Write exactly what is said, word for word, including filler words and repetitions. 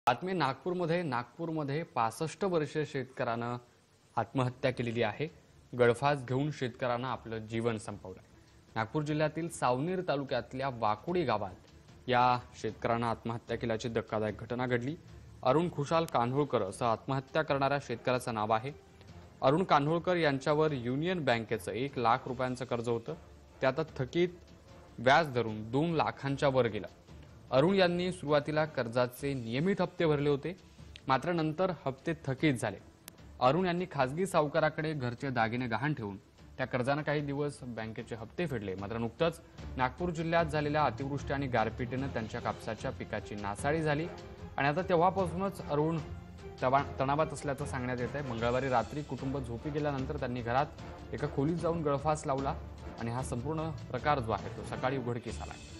बातमी नागपूरमध्ये नागपूरमध्ये पासष्ट वर्षीय शेतकऱ्यानं आत्महत्या केलेली आहे। गळफास घेऊन शेतकऱ्यानं आपलं जीवन संपवलं। नागपूर जिल्ह्यातील सावनेर तालुक्यातल्या वाकोडी गावात या शेतकऱ्यानं आत्महत्या केल्याची धक्कादायक घटना घडली। अरुण खुशाल कान्होळकर असं आत्महत्या करणाऱ्या शेतकऱ्याचं नाव आहे। अरुण कान्होळकर यांच्यावर युनियन बँकेचं एक लाख रुपयांचं कर्ज होतं। त्यात थकीत व्याज धरून दोन लाखांच्या वर गेलं। अरुण यांनी सुरुवातीला कर्जाचे नियमित हप्ते भरले होते, मात्र नंतर हप्ते थकीत झाले। अरुण यांनी खासगी सावकाराकडे घरचे दागिने गहाण ठेवून त्या कर्जाने काही दिवस बँकेचे हप्ते फेडले। मात्र नुकतंच नागपूर जिल्ह्यात झालेल्या अतिवृष्टी आणि गारपीटीने त्यांच्या कापसाच्या पिकाची नासाडी झाली आणि आता तेव्हापासूनच अरुण तणावात असल्याचं सांगण्यात येत आहे। मंगळवारी रात्री कुटुंब झोपी गेल्यानंतर त्यांनी घरात एका खोलीत जाऊन गळफास लावला आणि हा संपूर्ण प्रकार जो आहे तो सकाळी उघडकीस आला।